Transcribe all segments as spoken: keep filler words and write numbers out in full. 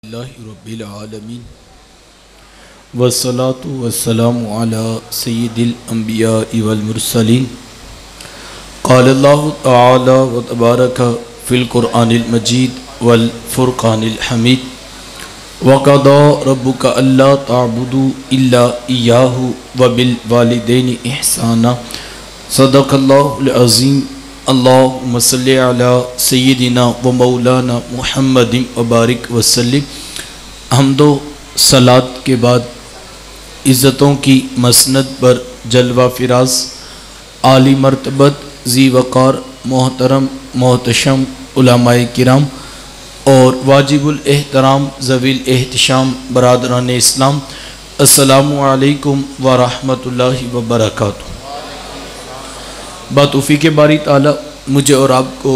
रब्बिल आलमीन वस्सलातु वस्सलामु अला सय्यिदिल अंबिया वल मुरसलीन। क़ाल अल्लाहु तआला व तबारक फ़िल क़ुरआनिल मजीद वल फ़ुरक़ानिल हमीद व क़दा रब्बुका अल्ला ताबुदू इल्ला इय्याहु व बिल वालिदैनि इहसाना। सदक़ल्लाहुल अज़ीम। अल्लाहुम्मा सल्लि अला सय्यिदिना व मौलाना मुहम्मदिन व बारिक वसल्लिम। हमदो सलात के बाद इज़्ज़तों की मसनद पर जलवा फिराज आली मर्तबत ज़ी वक़ार मोहतरम मोहतशम उलमाए किराम और वाजिबुल एहतराम ज़वील एहतिशाम बरादरान इस्लाम, अस्सलामु अलैकुम व रहमतुल्लाहि व बरकातुहू। बातौफ़ीक़ बारी ताला मुझे और आपको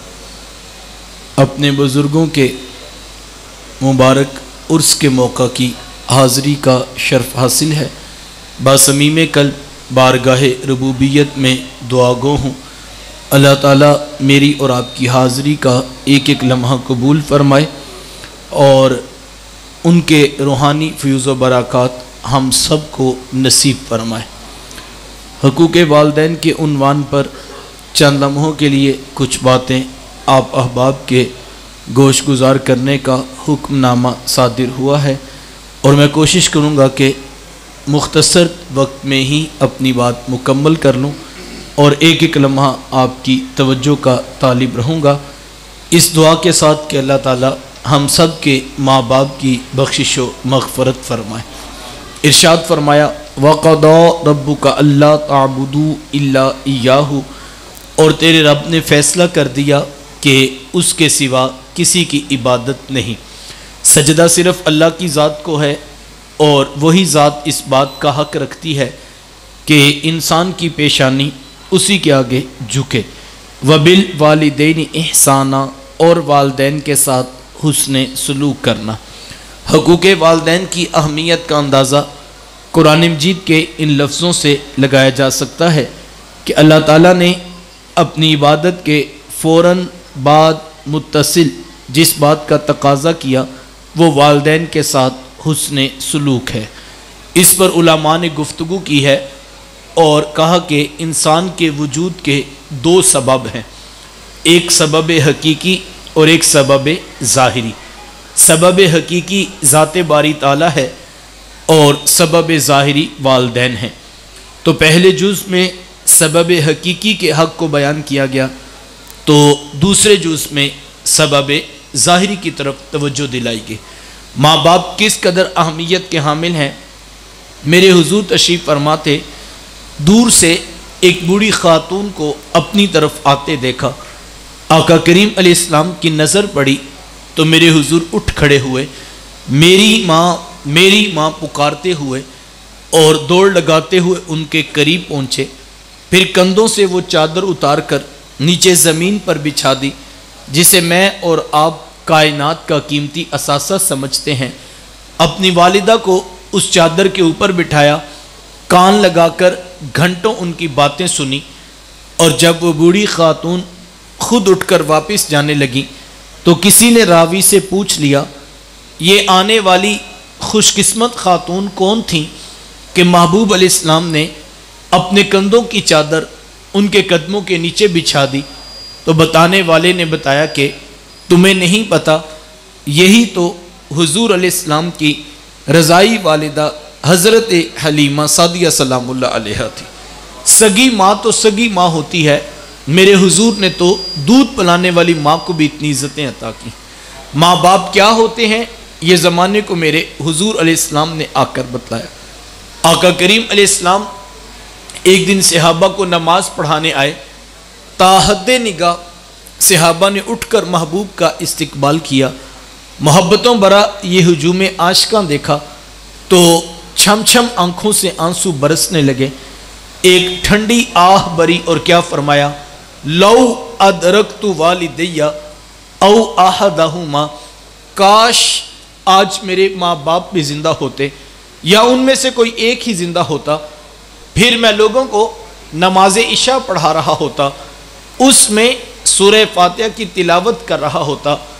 अपने बुज़ुर्गों के मुबारक उर्स के मौका की हाज़री का शर्फ़ हासिल है। बासमीम कल बारगाह रबूबियत में दुआ गो हूँ। अल्लाह ताला मेरी और आपकी हाज़री का एक एक लम्हा कबूल फ़रमाए और उनके रूहानी फ़यूज़ व बरक़ात हम सब को नसीब फ़रमाए। हक़ूक़े वालिदैन के उन्वान पर चंद लम्हों के लिए कुछ बातें आप अहबाब के गोश गुज़ार करने का हुक्मनामा सादिर हुआ है और मैं कोशिश करूँगा कि मुख्तसर वक्त में ही अपनी बात मुकम्मल कर लूँ और एक एक लम्हा आपकी तवज्जो का तालिब रहूँगा, इस दुआ के साथ कि अल्लाह ताला हम सब के माँ बाप की बख्शिश व मग़फ़रत फ़रमाए। इरशाद फरमाया वक़दा रब्बुका अल्ला ताबुदू इल्ला इय्याहु, और तेरे रब ने फ़ैसला कर दिया कि उसके सिवा किसी की इबादत नहीं। सजदा सिर्फ़ अल्लाह की ज़ात को है और वही ज़ात इस बात का हक़ रखती है कि इंसान की पेशानी उसी के आगे झुके। वबिल वालिदैनि इहसाना, और वालदैन के साथ हुस्ने सलूक करना। हक़ूक़े वालदैन की अहमियत का अंदाज़ा कुरान मजीद के इन लफ्ज़ों से लगाया जा सकता है कि अल्लाह ताला ने अपनी इबादत के फ़ौरन बाद मुत्तसिल जिस बात का तकाज़ा किया वो वालदैन के साथ हुस्ने सलूक है। इस पर उलमा ने गुफ्तगू की है और कहा कि इंसान के वजूद के दो सबब हैं, एक सबब हकीकी और एक सबब ज़ाहिरी। सबब हकीकी ज़ाते बारी ताला है और सबब ज़ाहिरी वालदैन है। तो पहले जुज़ में सबब हकीकी के हक़ को बयान किया गया, तो दूसरे जुज़ में सबब ज़ाहिरी की तरफ तवज्जो दिलाई गई। माँ बाप किस कदर अहमियत के हामिल हैं। मेरे हुज़ूर तशरीफ़ फरमाते, दूर से एक बूढ़ी ख़ातून को अपनी तरफ आते देखा। आका करीम अलैहिस्सलाम की नज़र पड़ी तो मेरे हुज़ूर उठ खड़े हुए, मेरी माँ मेरी माँ पुकारते हुए और दौड़ लगाते हुए उनके करीब पहुँचे। फिर कंधों से वो चादर उतार कर नीचे ज़मीन पर बिछा दी, जिसे मैं और आप कायनात का कीमती असासा समझते हैं। अपनी वालिदा को उस चादर के ऊपर बिठाया, कान लगाकर घंटों उनकी बातें सुनी और जब वो बूढ़ी खातून खुद उठकर वापस जाने लगी तो किसी ने रावी से पूछ लिया, ये आने वाली खुशकिस्मत खातून कौन थी कि महबूब अलैहिस्सलाम ने अपने कंधों की चादर उनके कदमों के नीचे बिछा दी। तो बताने वाले ने बताया कि तुम्हें नहीं पता, यही तो हुजूर अलैहिस्सलाम की रज़ाई वालिदा हज़रत हलीमा सादिया सलामुल्लाह अलैहा थी। सगी माँ तो सगी माँ होती है, मेरे हुजूर ने तो दूध पिलाने वाली माँ को भी इतनी इज़्ज़तें अता की। माँ बाप क्या होते हैं ये ज़माने को मेरे हुजूर अलैहिस्सलाम ने आकर बतलाया। आका करीम अलैहिस्सलाम एक दिन सहाबा को नमाज पढ़ाने आए। ताहद्दे निगाह सहाबा ने उठकर महबूब का इस्तकबाल किया। मोहब्बतों भरा ये हुजूम आशिकां देखा तो छम छम आँखों से आंसू बरसने लगे। एक ठंडी आह बरी और क्या फरमाया, लौ अदरकतु वालिदैया औ आहदहुमा, काश आज मेरे माँ बाप भी ज़िंदा होते या उनमें से कोई एक ही ज़िंदा होता, फिर मैं लोगों को नमाज इशा पढ़ा रहा होता, उसमें सूरह फातिहा की तिलावत कर रहा होता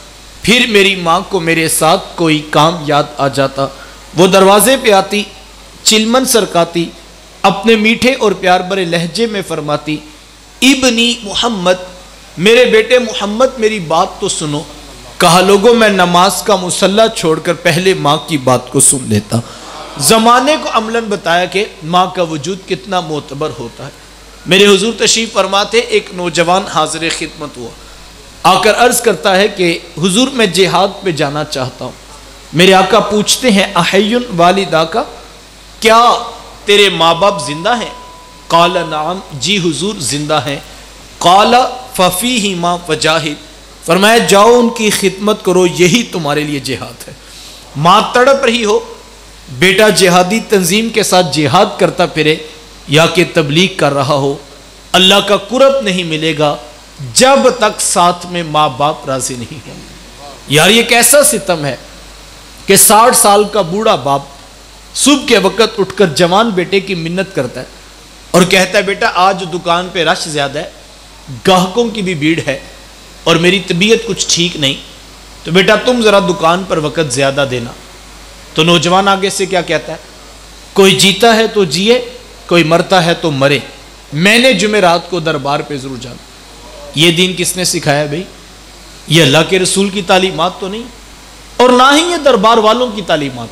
फिर मेरी माँ को मेरे साथ कोई काम याद आ जाता, वो दरवाजे पे आती, चिलमन सरकाती, अपने मीठे और प्यार भरे लहजे में फरमाती, इब्नी मोहम्मद, मेरे बेटे मोहम्मद मेरी बात तो सुनो। कहा लोगों मैं नमाज का मुसल्ला छोड़कर पहले माँ की बात को सुन लेता। ज़माने को अमलन बताया कि माँ का वजूद कितना मोतबर होता है। मेरे हुजूर तशरीफ़ फरमाते, एक नौजवान हाजिर खिदमत हुआ, आकर अर्ज़ करता है कि हुजूर मैं जिहाद पे जाना चाहता हूँ। मेरे आका पूछते हैं अहय्युन वालिदा का, क्या तेरे माँ बाप जिंदा हैं? काला नाम, जी हुजूर जिंदा हैं। काला फ़फ़ीही माँ वजाहिद, फरमाया जाओ उनकी खिदमत करो, यही तुम्हारे लिए जिहाद है। माँ तड़प रही हो, बेटा जिहादी तंजीम के साथ जिहाद करता फिरे या कि तबलीग कर रहा हो, अल्लाह का कुरब नहीं मिलेगा जब तक साथ में माँ बाप राजी नहीं हो। यार ये कैसा सितम है कि साठ साल का बूढ़ा बाप सुबह के वक्त उठकर जवान बेटे की मिन्नत करता है और कहता है बेटा आज दुकान पे रश ज़्यादा है, ग्राहकों की भी भीड़ है और मेरी तबीयत कुछ ठीक नहीं, तो बेटा तुम ज़रा दुकान पर वक्त ज़्यादा देना। तो नौजवान आगे से क्या कहता है, कोई जीता है तो जिए, कोई मरता है तो मरे, मैंने जुमेरात को दरबार पे ज़रूर जाना। ये दीन किसने सिखाया भाई? ये अल्लाह के रसूल की तालीमात तो नहीं, और ना ही ये दरबार वालों की तालीमात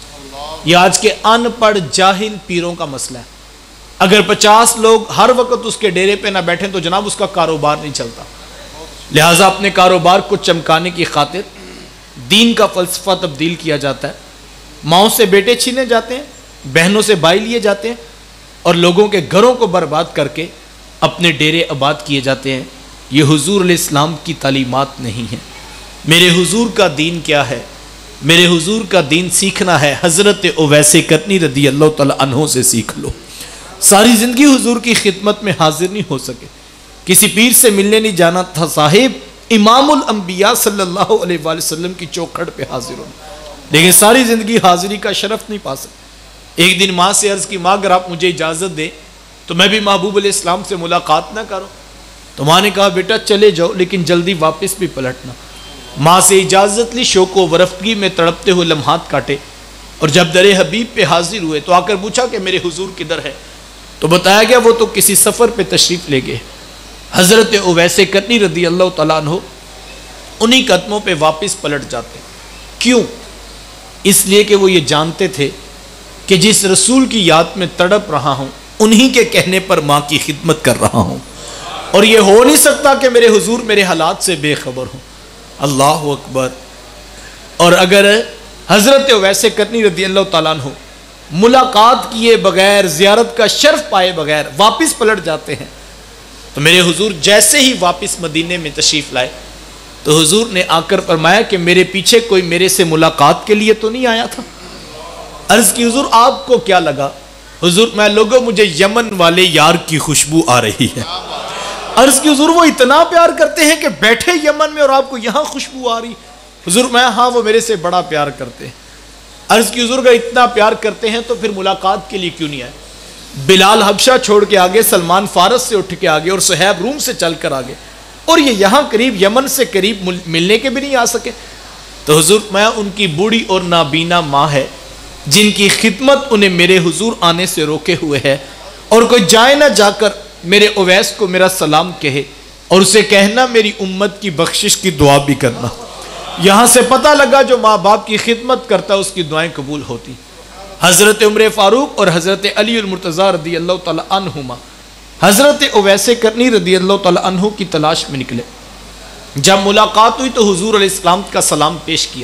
है। ये आज के अनपढ़ जाहिल पीरों का मसला है। अगर पचास लोग हर वक्त उसके डेरे पे ना बैठे तो जनाब उसका कारोबार नहीं चलता। लिहाजा अपने कारोबार को चमकाने की खातिर दीन का फलसफा तब्दील किया जाता है। माओं से बेटे छीने जाते हैं, बहनों से भाई लिए जाते हैं और लोगों के घरों को बर्बाद करके अपने डेरे आबाद किए जाते हैं। ये हुजूर अलैहिस्सलाम की तालीमात नहीं है। मेरे हुजूर का दीन क्या है? मेरे हुजूर का दीन सीखना है, हज़रत उवैसे करनी रदी अल्लाह तआला अन्हो से सीख लो। सारी ज़िंदगी हुजूर की खिदमत में हाजिर नहीं हो सके, किसी पीर से मिलने नहीं जाना था साहिब, इमामुल अंबिया सल्लल्लाहु अलैहि वसल्लम की चौखट पे हाजिर हो, लेकिन सारी ज़िंदगी हाजिरी का शरफ नहीं पा सके। एक दिन माँ से अर्ज़ की, माँ अगर आप मुझे इजाज़त दें तो मैं भी महबूब अलैहिस्सलाम से मुलाकात ना करूँ। तो माँ ने कहा बेटा चले जाओ लेकिन जल्दी वापस भी पलटना। माँ से इजाज़त ली, शौक़ व वरफ़गी में तड़पते हुए लम्हात काटे और जब दरे हबीब पे हाजिर हुए तो आकर पूछा कि मेरे हुजूर किधर है? तो बताया गया वो तो किसी सफ़र पे तशरीफ़ ले गए। हज़रत उवैसे करनी रदी अल्लाह तआला अन्हु उन्हीं कदमों पे वापस पलट जाते। क्यों? इसलिए कि वो ये जानते थे कि जिस रसूल की याद में तड़प रहा हूँ उन्हीं के कहने पर माँ की खिदमत कर रहा हूँ और ये हो नहीं सकता कि मेरे हुजूर मेरे हालात से बेखबर हों। अल्लाह अकबर। और अगर हज़रत उवैसे करनी रदी अल्लाह तआला अन्हु मुलाकात किए बगैर, ज़ियारत का शर्फ पाए बगैर वापस पलट जाते हैं तो मेरे हुजूर जैसे ही वापस मदीने में तशरीफ़ लाए तो हुजूर ने आकर फरमाया कि मेरे पीछे कोई मेरे से मुलाकात के लिए तो नहीं आया था? अर्ज़ की हुजूर आपको क्या लगा? हुजूर मैं लोगों मुझे यमन वाले यार की खुशबू आ रही है। अर्ज़ की हुजूर वो इतना प्यार करते हैं कि बैठे यमन में और आपको यहाँ खुशबू आ रही? हुजूर मैं हाँ वो मेरे से बड़ा प्यार करते हैं। अर्ज़ की हुजूर अगर इतना प्यार करते हैं तो फिर मुलाकात के लिए क्यों नहीं आए? बिलाल हबशा छोड़ के आगे, सलमान फारस से उठ के आगे और सुहैब रूम से चल कर आगे और ये यहाँ करीब यमन से करीब मिलने के भी नहीं आ सके। तो हुजूर मैं उनकी बूढ़ी और नाबीना माँ है जिनकी खिदमत उन्हें मेरे हुजूर आने से रोके हुए है और कोई जाए ना जाकर मेरे उवैस को मेरा सलाम कहे और उसे कहना मेरी उम्मत की बख्शिश की दुआ भी करना। यहाँ से पता लगा जो माँ बाप की खिदमत करता है उसकी दुआएं कबूल होती। हज़रत उमर फ़ारूक और हज़रत अली अल मुर्तज़ा रदी अल्लाह तआला अन्हुमा हज़रत उवैसे करनी रदी अल्लाह तआला अन्हु की तलाश में निकले। जब मुलाकात हुई तो हुजूर अलैहिस्सलाम का सलाम पेश किया,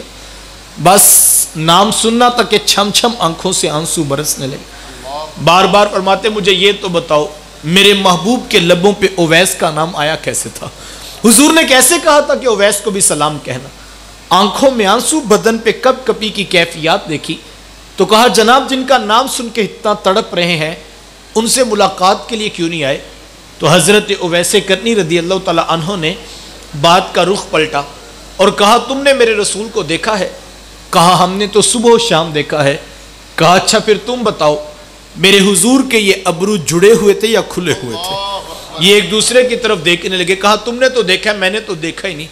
बस नाम सुनना तक के छम छम आंखों से आंसू बरसने लगे। बार बार फरमाते मुझे ये तो बताओ मेरे महबूब के लबों पे उवैस का नाम आया कैसे था? हुजूर ने कैसे कहा था कि उवैस को भी सलाम कहना? आंखों में आंसू, बदन पे कप कपी की कैफियत देखी तो कहा जनाब जिनका नाम सुन के इतना तड़प रहे हैं उनसे मुलाकात के लिए क्यों नहीं आए? तो हज़रत उवैसे करनी रदी अल्लाह तआला अन्हु ने बात का रुख पलटा और कहा तुमने मेरे रसूल को देखा है? कहा हमने तो सुबह शाम देखा है। कहा अच्छा फिर तुम बताओ मेरे हुजूर के ये अबरू जुड़े हुए थे या खुले हुए थे? ये एक दूसरे की तरफ देखने लगे। कहा तुमने तो देखा, मैंने तो देखा ही नहीं।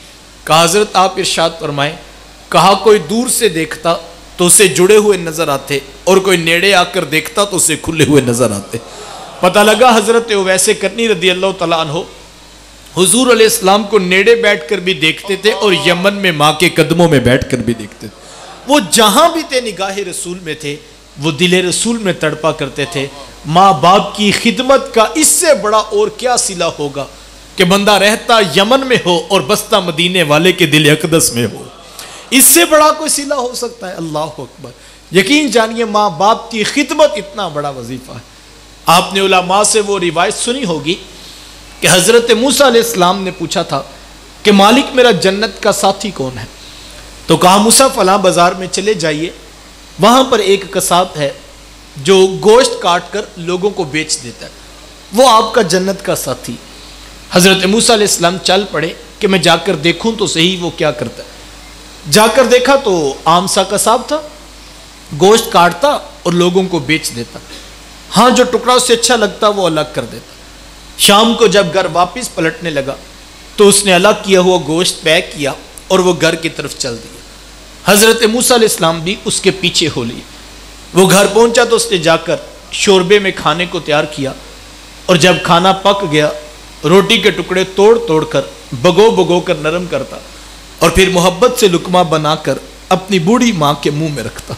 कहा हजरत आप इरशाद फरमाएं, कहा कोई दूर से देखता तो उसे जुड़े हुए नजर आते और कोई नेड़े आकर देखता तो उसे खुले हुए नजर आते। पता लगा हजरत वैसे करनी रदी अल्लाह तआला अन्हो हुजूर अलैहिस्सलाम को नेड़े बैठकर भी देखते थे और यमन में माँ के कदमों में बैठकर भी देखते थे। वो जहां भी थे निगाह रसूल में थे, वो दिले रसूल में तड़पा करते थे। माँ बाप की खिदमत का इससे बड़ा और क्या सिला होगा कि बंदा रहता यमन में हो और बसता मदीने वाले के दिल अकदस में हो। इससे बड़ा कोई सिला हो सकता है? अल्लाह अकबर। यकीन जानिए माँ बाप की खिदमत इतना बड़ा वजीफा है। आपने उलमा से वो रिवायत सुनी होगी कि हज़रत मूसा अलैहिस्सलाम ने पूछा था कि मालिक मेरा जन्नत का साथी कौन है? तो कहा मूसा फलां बाज़ार में चले जाइए, वहाँ पर एक कसाब है जो गोश्त काट कर लोगों को बेच देता है, वो आपका जन्नत का साथी। हज़रत मूसा अलैहिस्सलाम चल पड़े कि मैं जाकर देखूं तो सही वो क्या करता है। जाकर देखा तो आम सा कसाब था, गोश्त काटता और लोगों को बेच देता। हाँ, जो टुकड़ा उससे अच्छा लगता वो अलग कर देता। शाम को जब घर वापस पलटने लगा तो उसने अलग किया हुआ गोश्त पैक किया और वो घर की तरफ चल दिया। हज़रत मूसा अलैहिस्सलाम भी उसके पीछे हो लिए। वो घर पहुंचा तो उसने जाकर शोरबे में खाने को तैयार किया और जब खाना पक गया रोटी के टुकड़े तोड़ तोड़ कर भगो भगो कर नरम करता और फिर मोहब्बत से लुकमा बनाकर अपनी बूढ़ी माँ के मुंह में रखता।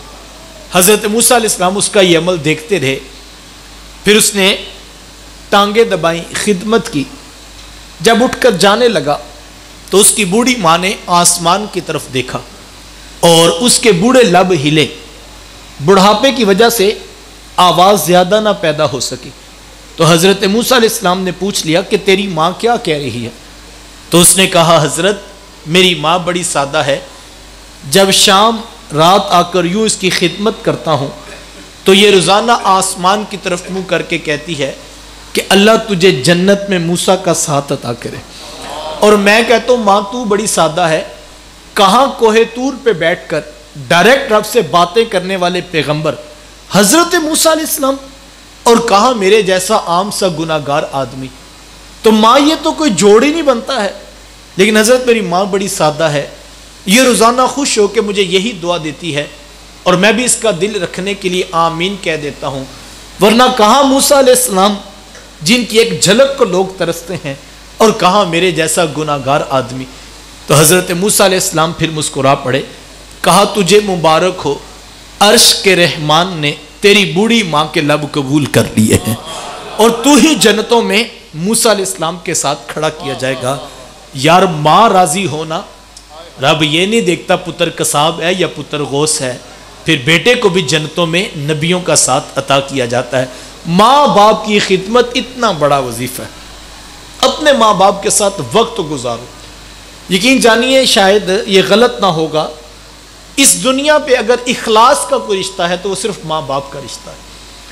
हज़रत मूसा अलैहिस्सलाम उसका ये अमल देखते रहे। फिर उसने टांगे दबाई, खिदमत की। जब उठकर जाने लगा तो उसकी बूढ़ी माँ ने आसमान की तरफ देखा और उसके बूढ़े लब हिले। बुढ़ापे की वजह से आवाज़ ज़्यादा ना पैदा हो सकी। तो हज़रत मूसा अलैहिस्सलाम ने पूछ लिया कि तेरी माँ क्या कह रही है? तो उसने कहा, हज़रत मेरी माँ बड़ी सादा है। जब शाम रात आकर यूँ इसकी खिदमत करता हूँ तो ये रोज़ाना आसमान की तरफ मुँह करके कहती है कि अल्लाह तुझे जन्नत में मूसा का साथ अता करे। और मैं कहता हूँ माँ तू बड़ी सादा है, कहाँ कोहे तूर पे बैठकर डायरेक्ट रब से बातें करने वाले पैगंबर हज़रत मूसा अलैहिस्सलाम, और कहाँ मेरे जैसा आम सा गुनाहगार आदमी। तो माँ ये तो कोई जोड़ ही नहीं बनता है। लेकिन हज़रत मेरी माँ बड़ी सादा है, ये रोज़ाना खुश हो के मुझे यही दुआ देती है और मैं भी इसका दिल रखने के लिए आमीन कह देता हूँ। वरना कहाँ मूसा अलैहिस्सलाम जिनकी एक झलक को लोग तरसते हैं और कहाँ मेरे जैसा गुनाहगार आदमी। तो हज़रत मूसा अलैहिस्सलाम फिर मुस्कुरा पड़े। कहा, तुझे मुबारक हो, अर्श के रहमान ने तेरी बूढ़ी माँ के लब कबूल कर लिए हैं और तू ही जन्नतों में मूसा अलैहिस्सलाम के साथ खड़ा किया जाएगा। यार माँ राजी होना, रब ये नहीं देखता पुत्र कसाब है या पुत्र गौस है। फिर बेटे को भी जन्नतों में नबियों का साथ अता किया जाता है। माँ बाप की खिदमत इतना बड़ा वजीफा है। अपने माँ बाप के साथ वक्त गुजारो। यकीन जानिए शायद ये गलत ना होगा, इस दुनिया पे अगर इखलास का कोई रिश्ता है तो वो सिर्फ माँ बाप का रिश्ता है।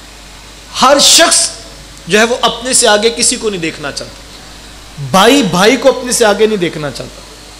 हर शख्स जो है वो अपने से आगे किसी को नहीं देखना चाहता, भाई भाई को अपने से आगे नहीं देखना चाहता,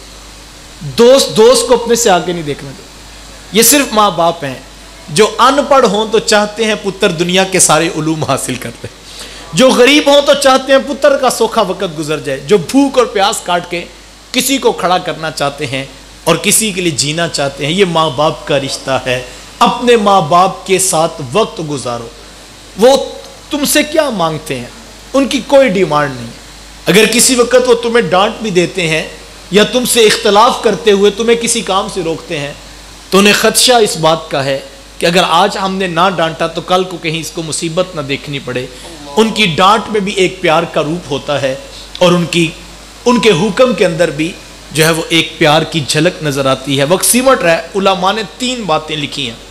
दोस्त दोस्त को अपने से आगे नहीं देखना चाहता। ये सिर्फ माँ बाप हैं। जो अनपढ़ हों तो चाहते हैं पुत्र दुनिया के सारे उलूम हासिल करते, जो गरीब हों तो चाहते हैं पुत्र का सोखा वक्त गुजर जाए, जो भूख और प्यास काट के किसी को खड़ा करना चाहते हैं और किसी के लिए जीना चाहते हैं। ये माँ बाप का रिश्ता है। अपने माँ बाप के साथ वक्त गुजारो। वो तुमसे क्या मांगते हैं, उनकी कोई डिमांड नहीं। अगर किसी वक्त वो तुम्हें डांट भी देते हैं या तुमसे इख्तलाफ करते हुए तुम्हें किसी काम से रोकते हैं तो उन्हें खदशा इस बात का है कि अगर आज हमने ना डांटा तो कल को कहीं इसको मुसीबत ना देखनी पड़े। उनकी डांट में भी एक प्यार का रूप होता है और उनकी उनके हुक्म के अंदर भी जो है वो एक प्यार की झलक नजर आती है। वक्त सिमट रहा है। उलमा ने तीन बातें लिखी हैं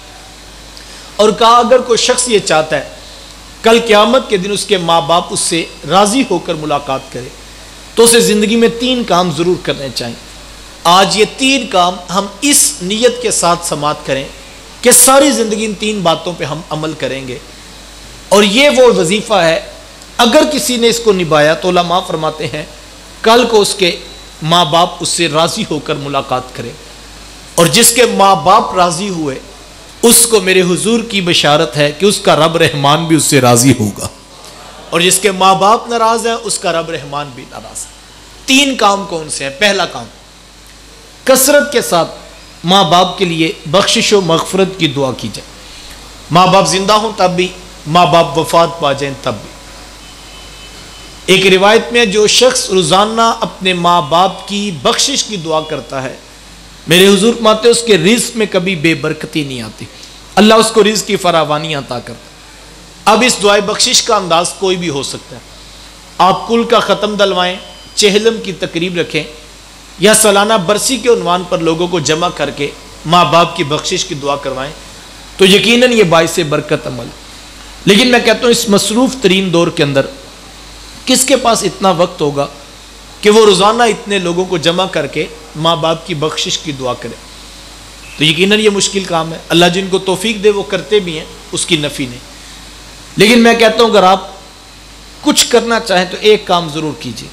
और कहा, अगर कोई शख्स ये चाहता है कल क़यामत के दिन उसके माँ बाप उससे राज़ी होकर मुलाकात करे तो उसे ज़िंदगी में तीन काम ज़रूर करने चाहिए। आज ये तीन काम हम इस नीयत के साथ समात करें कि सारी ज़िंदगी इन तीन बातों पे हम अमल करेंगे। और ये वो वजीफ़ा है, अगर किसी ने इसको निभाया तो उलमा फरमाते हैं कल को उसके माँ बाप उससे राज़ी होकर मुलाकात करें। और जिसके माँ बाप राज़ी हुए उसको मेरे हुजूर की बशारत है कि उसका रब रहमान भी उससे राज़ी होगा, और जिसके माँ बाप नाराज़ हैं उसका रब रहमान भी नाराज़ है। तीन काम कौन से हैं? पहला काम, कसरत के साथ माँ बाप के लिए बख्शिश व मग़फ़िरत की दुआ की जाए। माँ बाप जिंदा हों तब भी, माँ बाप वफात पा जाएं तब भी। एक रिवायत में जो शख्स रोज़ाना अपने माँ बाप की बख्शिश की दुआ करता है, मेरे हुजूर माते उसके रिज़्क़ में कभी बेबरकती नहीं आती, अल्लाह उसको रिज़्क़ की फरावानी अता करता। अब इस दुआए बख्शिश का अंदाज कोई भी हो सकता है। आप कुल का ख़त्म दलवाएं, चहलम की तकरीब रखें, या सालाना बरसी के उन्वान पर लोगों को जमा करके माँ बाप की बख्शिश की दुआ करवाएं, तो यकीनन ये बाइसे बरकत अमल। लेकिन मैं कहता हूँ इस मसरूफ़ तरीन दौर के अंदर किसके पास इतना वक्त होगा कि वो रोज़ाना इतने लोगों को जमा करके माँ बाप की बख्शिश की दुआ करे? तो यकीनन ये मुश्किल काम है। अल्लाह जिनको तौफीक दे वो करते भी हैं, उसकी नफ़ी नहीं। लेकिन मैं कहता हूँ अगर आप कुछ करना चाहें तो एक काम ज़रूर कीजिए,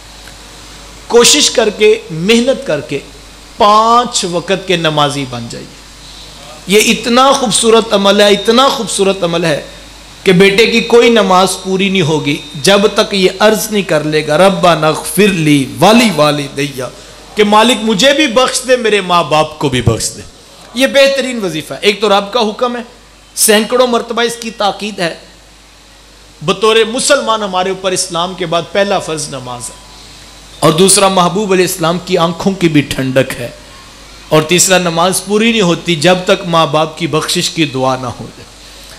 कोशिश करके मेहनत करके पाँच वक़्त के नमाजी बन जाइए। ये इतना खूबसूरत अमल है, इतना खूबसूरत अमल है कि बेटे की कोई नमाज पूरी नहीं होगी जब तक ये अर्ज़ नहीं कर लेगा रब्बना ग़फ़िर ली वाली वाली दैया, कि मालिक मुझे भी बख्श दे, मेरे माँ बाप को भी बख्श दे। ये बेहतरीन वजीफ़ा है। एक तो रब का हुक्म है, सैकड़ों मरतबा इसकी ताकीद है। बतौर मुसलमान हमारे ऊपर इस्लाम के बाद पहला फ़र्ज़ नमाज है, और दूसरा महबूब अलैहिस्सलाम की आंखों की भी ठंडक है, और तीसरा नमाज पूरी नहीं होती जब तक माँ बाप की बख्शिश की दुआ ना हो जाए।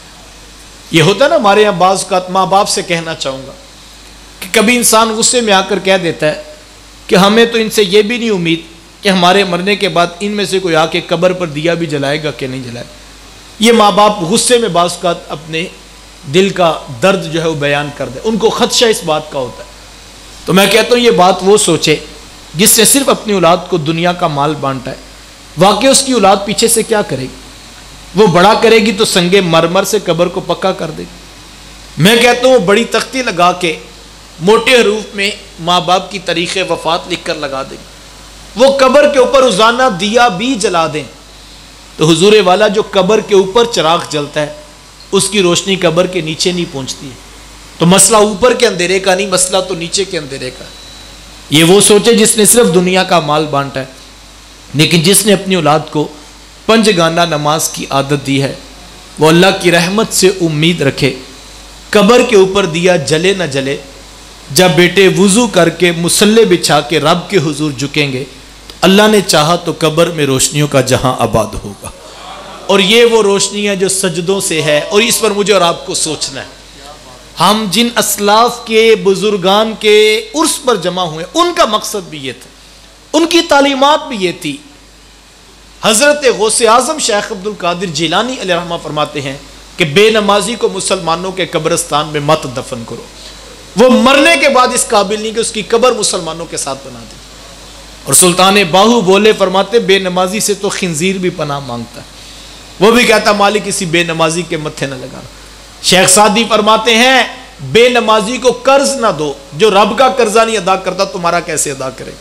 ये होता है ना हमारे यहाँ बाज़ का, माँ बाप से कहना चाहूँगा कि कभी इंसान गुस्से में आकर कह देता है कि हमें तो इनसे ये भी नहीं उम्मीद कि हमारे मरने के बाद इनमें से कोई आके कब्र पर दिया भी जलाएगा कि नहीं जलाएगा। ये माँ बाप गुस्से में बाज़ का अपने दिल का दर्द जो है वो बयान कर दे, उनको खदशा इस बात का होता है। तो मैं कहता हूँ ये बात वो सोचे जिससे सिर्फ अपनी औलाद को दुनिया का माल बांटा है। वाकई उसकी औलाद पीछे से क्या करेगी? वो बड़ा करेगी तो संगे मरमर से कब्र को पक्का कर देगी। मैं कहता हूँ बड़ी तख्ती लगा के मोटे हरूफ में माँ बाप की तारीख़ वफ़ात लिख कर लगा देगी। वो कब्र के ऊपर रोज़ाना दिया भी जला दें तो हुजूर वाला जो कब्र के ऊपर चिराग जलता है उसकी रोशनी कब्र के नीचे नहीं पहुँचती है। तो मसला ऊपर के अंधेरे का नहीं, मसला तो नीचे के अंधेरे का। ये वो सोचे जिसने सिर्फ दुनिया का माल बांटा है, लेकिन जिसने अपनी औलाद को पंजगाना नमाज की आदत दी है, वो अल्लाह की रहमत से उम्मीद रखे कब्र के ऊपर दिया जले न जले। जब बेटे वुज़ू करके मुसल्ले बिछा के रब के हुजूर झुकेंगे तो अल्लाह ने चाहा तो कब्र में रोशनियों का जहां आबाद होगा। और ये वो रोशनी है जो सजदों से है, और इस पर मुझे और आपको सोचना है। हम जिन असलाफ के बुजुर्गान के उर्स पर जमा हुए उनका मकसद भी ये था, उनकी तालीमात भी ये थी। हज़रत गौसे आज़म शेख अब्दुल कादिर जिलानी अलैहिर्रहमा फरमाते हैं कि बेनमाजी को मुसलमानों के कब्रिस्तान में मत दफन करो, वो मरने के बाद इस काबिल नहीं कि उसकी कब्र मुसलमानों के साथ बना दे। और सुल्तान बाहू बोले फरमाते बेनमाजी से तो खिंजीर भी पनाह मांगता है, वो भी कहता मालिक किसी बेनमाजी के मत्थे न लगाना। शेख सादी फरमाते हैं बेनमाजी को कर्ज ना दो, जो रब का कर्जा नहीं अदा करता तुम्हारा कैसे अदा करेगा।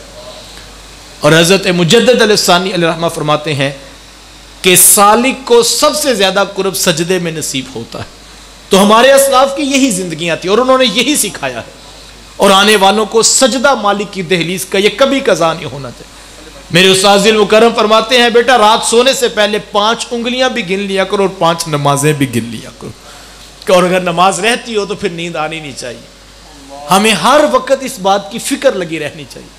और हज़रत मुजद्दिद अलैहिस्सलानी अलैहिर्रहमा फरमाते हैं कि सालिक को सबसे ज्यादा कुर्ब सजदे में नसीब होता है। तो हमारे असलाफ की यही जिंदगियां थी और उन्होंने यही सिखाया है, और आने वालों को सजदा मालिक की दहलीज का ये कभी कज़ा नहीं होना चाहिए। मेरे उस्ताद मुकर्रम फरमाते हैं बेटा रात सोने से पहले पांच उंगलियां भी गिन लिया करो और पांच नमाजें भी गिन लिया करो, और अगर नमाज रहती हो तो फिर नींद आनी नहीं चाहिए। हमें हर वक्त इस बात की फिक्र लगी रहनी चाहिए।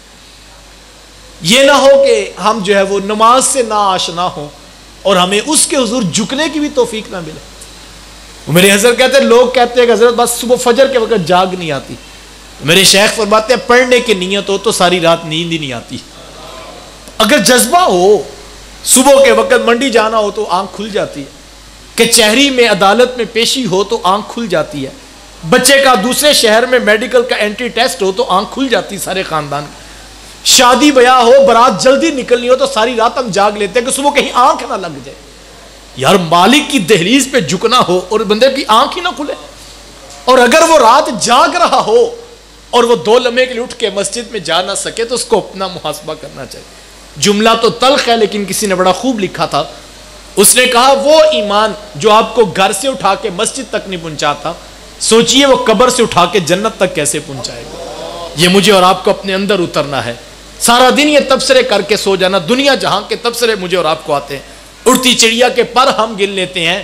ये ना हो कि हम जो है वो नमाज से ना आशना हो और हमें उसके हुजूर झुकने की भी तौफीक ना मिले। मेरे हज़रत कहते हैं, लोग कहते हैं कि हज़रत बस सुबह फजर के वक्त जाग नहीं आती। मेरे शेख फरमाते हैं पढ़ने की नीयत हो तो सारी रात नींद ही नहीं आती। अगर जज्बा हो, सुबह के वक्त मंडी जाना हो तो आंख खुल जाती है, कचहरी में अदालत में पेशी हो तो आंख खुल जाती है, बच्चे का दूसरे शहर में मेडिकल का एंट्री टेस्ट हो तो आंख खुल जाती है सारे खानदान। शादी ब्याह हो, बारात जल्दी निकलनी हो तो सारी रात हम जाग लेते हैं कि सुबह कहीं आंख ना लग जाए। यार मालिक की दहलीज पे झुकना हो और बंदे की आंख ही ना खुले, और अगर वो रात जाग रहा हो और वो दो लम्हे के लिए उठ के मस्जिद में जा ना सके तो उसको अपना मुहासबा करना चाहिए। जुमला तो तल्ख है लेकिन किसी ने बड़ा खूब लिखा था। उसने कहा वो ईमान जो आपको घर से उठा के मस्जिद तक नहीं पहुंचाता, सोचिए वो कब्र से उठा के जन्नत तक कैसे पहुंचाएगा। ये मुझे और आपको अपने अंदर उतरना है। सारा दिन ये तबसरे करके सो जाना, दुनिया जहां के तबसरे मुझे और आपको आते हैं। उड़ती चिड़िया के पर हम गिन लेते हैं,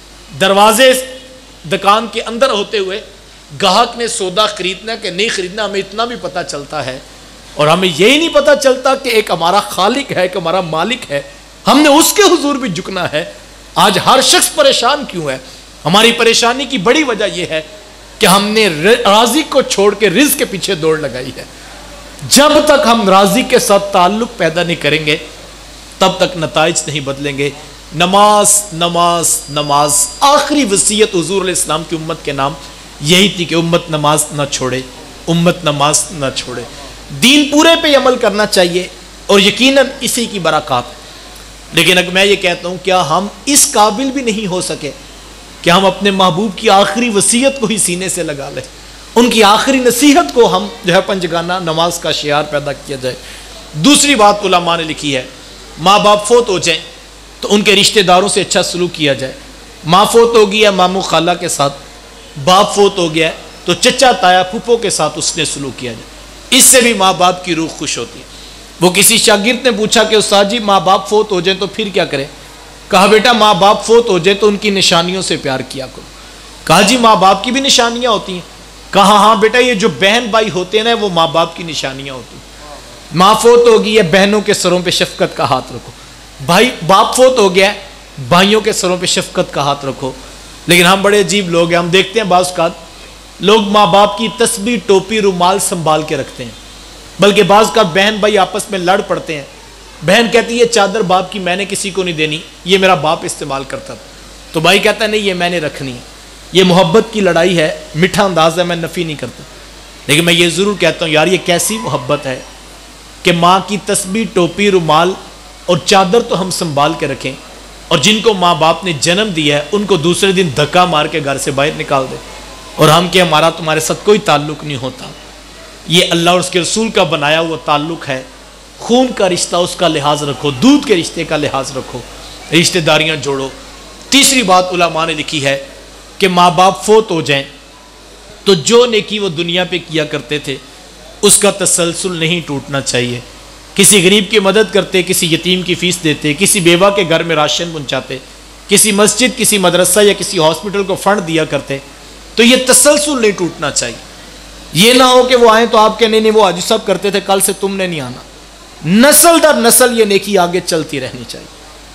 दरवाजे दुकान के अंदर होते हुए ग्राहक ने सौदा खरीदना कि नहीं खरीदना, हमें इतना भी पता चलता है। और हमें यही नहीं पता चलता कि एक हमारा खालिक है, एक हमारा मालिक है, हमने उसके हुजूर भी झुकना है। आज हर शख्स परेशान क्यों है? हमारी परेशानी की बड़ी वजह यह है कि हमने राज़ी को छोड़ के रिज़्क़ के पीछे दौड़ लगाई है। जब तक हम राज़ी के साथ ताल्लुक़ पैदा नहीं करेंगे तब तक नताइज नहीं बदलेंगे। नमाज नमाज नमाज, आखिरी वसीयत हुजूर अलैहि सलाम की उम्मत के नाम यही थी कि उम्मत नमाज ना छोड़े, उम्मत नमाज ना छोड़े। दीन पूरे पे अमल करना चाहिए और यकीनन इसी की बरकत। लेकिन अगर मैं ये कहता हूँ, क्या हम इस काबिल भी नहीं हो सके कि हम अपने महबूब की आखिरी वसीयत को ही सीने से लगा लें, उनकी आखिरी नसीहत को हम जो है पंजगाना नमाज का शियार पैदा किया जाए। दूसरी बात उलमा ने लिखी है, माँ बाप फोत हो जाए तो उनके रिश्तेदारों से अच्छा सलूक किया जाए। माँ फोत हो गई है मामू खाला के साथ, बाप फोत हो गया है तो चचा ताया फूफो के साथ उसने सलूक किया जाए। इससे भी माँ बाप की रूह खुश होती है। वो किसी शागिर्द ने पूछा कि उस्ताद जी माँ बाप फोत हो जाए तो फिर क्या करें? कहा बेटा माँ बाप फोत हो जाए तो उनकी निशानियों से प्यार किया करो। कहा जी माँ बाप की भी निशानियाँ होती हैं? कहा हाँ बेटा, ये जो बहन भाई होते हैं ना वो माँ बाप की निशानियाँ होती हैं। माँ फोत हो गई है, बहनों के सरों पे शफकत का हाथ रखो। भाई बाप फोत हो गया, भाइयों के सरों पे शफकत का हाथ रखो। लेकिन हम बड़े अजीब लोग हैं, हम देखते हैं बाज़ का लोग माँ बाप की तस्बीह टोपी रुमाल संभाल के रखते हैं, बल्कि बाज़ का बहन भाई आपस में लड़ पड़ते हैं। बहन कहती है चादर बाप की मैंने किसी को नहीं देनी, ये मेरा बाप इस्तेमाल करता था। तो भाई कहता है नहीं ये मैंने रखनी। ये मोहब्बत की लड़ाई है, मीठा अंदाज है, मैं नफ़ी नहीं करता। लेकिन मैं ये ज़रूर कहता हूँ यार ये कैसी मोहब्बत है कि माँ की तस्बीह टोपी रुमाल और चादर तो हम संभाल के रखें, और जिनको माँ बाप ने जन्म दिया है उनको दूसरे दिन धक्का मार के घर से बाहर निकाल दे, और हम कि हमारा तुम्हारे साथ कोई ताल्लुक़ नहीं होता। ये अल्लाह और उसके रसूल का बनाया हुआ ताल्लुक़ है। खून का रिश्ता उसका लिहाज रखो, दूध के रिश्ते का लिहाज रखो, रिश्तेदारियाँ जोड़ो। तीसरी बात उलमा ने लिखी है कि माँ बाप फोत हो जाएं तो जो नेकी वो दुनिया पे किया करते थे उसका तसलसल नहीं टूटना चाहिए। किसी गरीब की मदद करते, किसी यतीम की फ़ीस देते, किसी बेवा के घर में राशन पहुँचाते, किसी मस्जिद किसी मदरसा या किसी हॉस्पिटल को फ़ंड दिया करते, तो ये तसलसल नहीं टूटना चाहिए। ये ना हो कि वो आए तो आपके नहीं नहीं वो आज सब करते थे कल से तुमने नहीं आना। नस्ल दर नस्ल ये नेकी आगे चलती रहनी चाहिए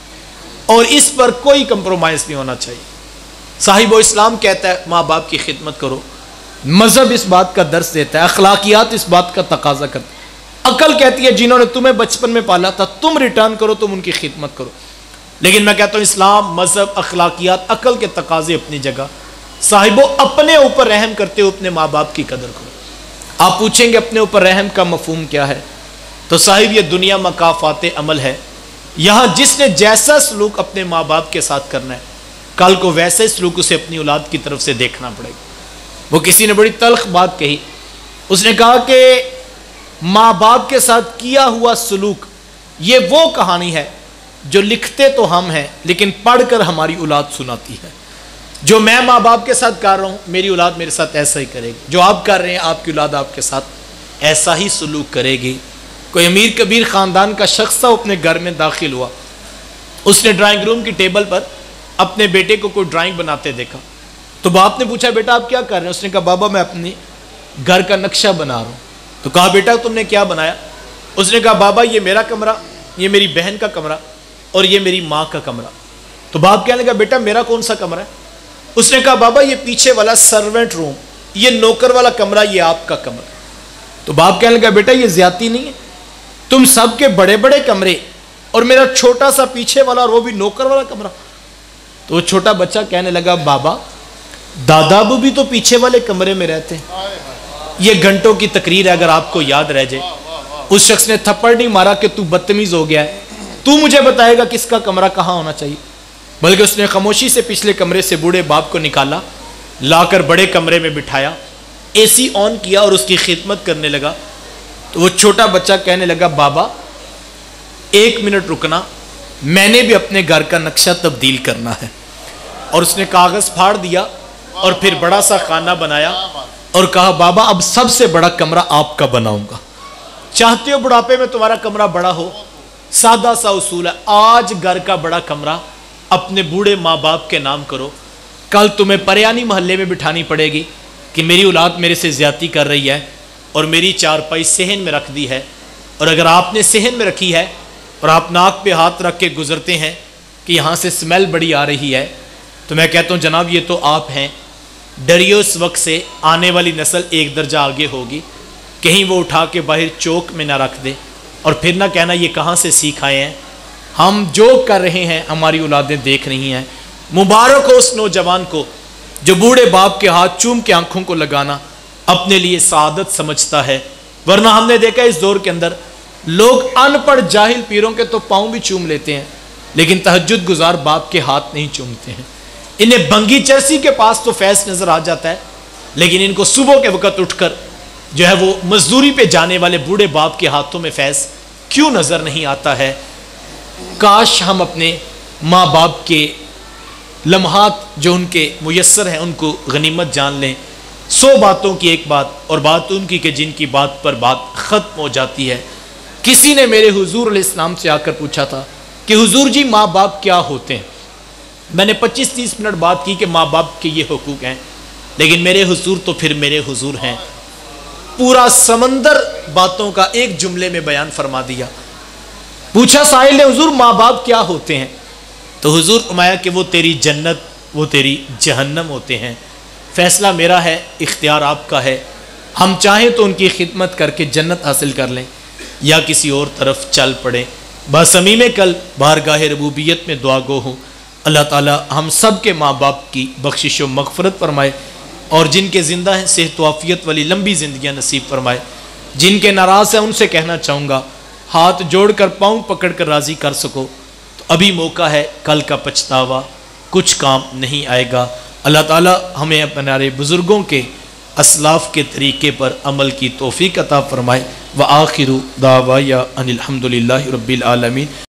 और इस पर कोई कंप्रोमाइज़ नहीं होना चाहिए। साहिब इस्लाम कहता है माँ बाप की खिदमत करो, मज़हब इस बात का दर्स देता है, अखलाकियात इस बात का तकाजा करते हैं। अकल कहती है जिन्होंने तुम्हें बचपन में पाला था तुम रिटर्न करो, तुम उनकी खिदमत करो। लेकिन मैं कहता हूँ इस्लाम, मज़हब, अखलाकियात, अकल के तकाजे अपनी जगह। साहिबो अपने ऊपर रहम करते हो, अपने माँ बाप की कदर करो। आप पूछेंगे अपने ऊपर रहम का मफहूम क्या है, तो साहिब ये दुनिया मकाफ़ाते अमल है। यहाँ जिसने जैसा सलूक अपने माँ बाप के साथ करना है कल को वैसे सलूक उसे अपनी औलाद की तरफ से देखना पड़ेगा। वो किसी ने बड़ी तल्ख बात कही, उसने कहा कि माँ बाप के साथ किया हुआ सलूक ये वो कहानी है जो लिखते तो हम हैं लेकिन पढ़कर हमारी औलाद सुनाती है। जो मैं माँ बाप के साथ कर रहा हूँ मेरी औलाद मेरे साथ ऐसा ही करेगी, जो आप कर रहे हैं आपकी औलाद आपके साथ ऐसा ही सलूक करेगी। कोई अमीर कबीर ख़ानदान का शख्स था, अपने घर में दाखिल हुआ, उसने ड्राइंग रूम की टेबल पर अपने बेटे को कोई ड्राइंग बनाते देखा। तो बाप ने पूछा बेटा आप क्या कर रहे हैं? उसने कहा बाबा मैं अपनी घर का नक्शा बना रहा हूँ। तो कहा बेटा तुमने क्या बनाया? उसने कहा बाबा ये मेरा कमरा, ये मेरी बहन का कमरा और ये मेरी माँ का कमरा। तो बाप कहने लगा बेटा मेरा कौन सा कमरा है? उसने कहा बाबा ये पीछे वाला सर्वेंट रूम, ये नौकर वाला कमरा, ये आपका कमरा। तो बाप कहने लगा बेटा ये ज्यादती नहीं है, तुम सबके बड़े बड़े कमरे और मेरा छोटा सा पीछे वाला और वो भी नौकर वाला कमरा। तो वो छोटा बच्चा कहने लगा बाबा दादा अबू भी तो पीछे वाले कमरे में रहते हैं। ये घंटों की तकरीर है, अगर आपको याद रह जाए। उस शख्स ने थप्पड़ नहीं मारा कि तू बदतमीज हो गया है, तू मुझे बताएगा किसका कमरा कहाँ होना चाहिए, बल्कि उसने खामोशी से पिछले कमरे से बूढ़े बाप को निकाला, लाकर बड़े कमरे में बिठाया, एसी ऑन किया और उसकी खिदमत करने लगा। तो वो छोटा बच्चा कहने लगा बाबा एक मिनट रुकना, मैंने भी अपने घर का नक्शा तब्दील करना है। और उसने कागज़ फाड़ दिया और फिर बड़ा सा खाना बनाया और कहा बाबा अब सबसे बड़ा कमरा आपका बनाऊंगा। चाहते हो बुढ़ापे में तुम्हारा कमरा बड़ा हो? सादा सा उसूल है, आज घर का बड़ा कमरा अपने बूढ़े माँ बाप के नाम करो। कल तुम्हें परियानी मोहल्ले में बिठानी पड़ेगी कि मेरी औलाद मेरे से ज्यादती कर रही है और मेरी चारपाई सेहन में रख दी है, और अगर आपने सेहन में रखी है और आप नाक पे हाथ रख के गुजरते हैं कि यहाँ से स्मेल बड़ी आ रही है, तो मैं कहता हूँ जनाब ये तो आप हैं। डरियो इस वक्त से आने वाली नस्ल एक दर्जा आगे होगी, कहीं वो उठा के बाहर चौक में ना रख दे और फिर ना कहना ये कहाँ से सीख आए हैं। हम जो कर रहे हैं हमारी औलादें देख रही हैं। मुबारक हो उस नौजवान को जो बूढ़े बाप के हाथ चूम के आंखों को लगाना अपने लिए सादत समझता है। वरना हमने देखा इस दौर के अंदर लोग अनपढ़ जाहिल पीरों के तो पाँव भी चूम लेते हैं, लेकिन तहज्जुद गुजार बाप के हाथ नहीं चूमते हैं। इन्हें बंगी चरसी के पास तो फैज नजर आ जाता है, लेकिन इनको सुबह के वक्त उठकर जो है वो मजदूरी पे जाने वाले बूढ़े बाप के हाथों में फैज क्यों नजर नहीं आता है। काश हम अपने माँ बाप के लम्हात जो उनके मुयस्सर हैं उनको गनीमत जान लें। सौ बातों की एक बात, और बात उनकी कि जिनकी बात पर बात ख़त्म हो जाती है। किसी ने मेरे हुजूर अलैहिस्सलाम से आकर पूछा था कि हुजूर जी माँ बाप क्या होते हैं। मैंने पच्चीस तीस मिनट बात की कि माँ बाप के ये हुकूक हैं, लेकिन मेरे हुजूर तो फिर मेरे हुजूर हैं। पूरा समंदर बातों का एक जुमले में बयान फरमा दिया। पूछा साहिल ने हुजूर माँ बाप क्या होते हैं, तो हुजूर फरमाया कि वो तेरी जन्नत वो तेरी जहन्नम होते हैं। फैसला मेरा है, इख्तियार आपका है। हम चाहें तो उनकी खिदमत करके जन्नत हासिल कर लें या किसी और तरफ चल पड़े। बासमी में कल बारगाह रबूबियत में दुआ गो हूँ, अल्लाह ताला हम सब के माँ बाप की बख्शिश व मगफरत फरमाए, और जिनके ज़िंदा हैं सेहत वाफियत वाली लंबी ज़िंदगियाँ नसीब फरमाए। जिनके नाराज़ हैं उनसे कहना चाहूँगा हाथ जोड़ कर पाँव पकड़ कर राज़ी कर सको तो अभी मौका है, कल का पछतावा कुछ काम नहीं आएगा। अल्लाह ताला हमें अपने बुज़ुर्गों के असलाफ़ के तरीक़े पर अमल की तौफ़ीक़ अता फ़रमाए। व आखिरु दावाया अनिल हम्दुलिल्लाहि रब्बिल आलमीन।